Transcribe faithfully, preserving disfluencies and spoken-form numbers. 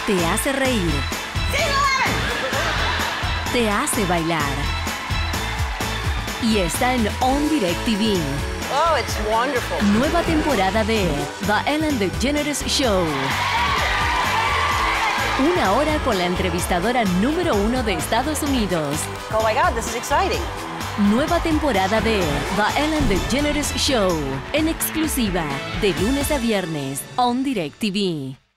Te hace reír. Te hace bailar. Y está en On Direct T V. Oh, it's wonderful. Nueva temporada de The Ellen DeGeneres Show. Una hora con la entrevistadora número uno de Estados Unidos. Oh my God, this is exciting. Nueva temporada de The Ellen DeGeneres Show. En exclusiva, de lunes a viernes, On Direct T V.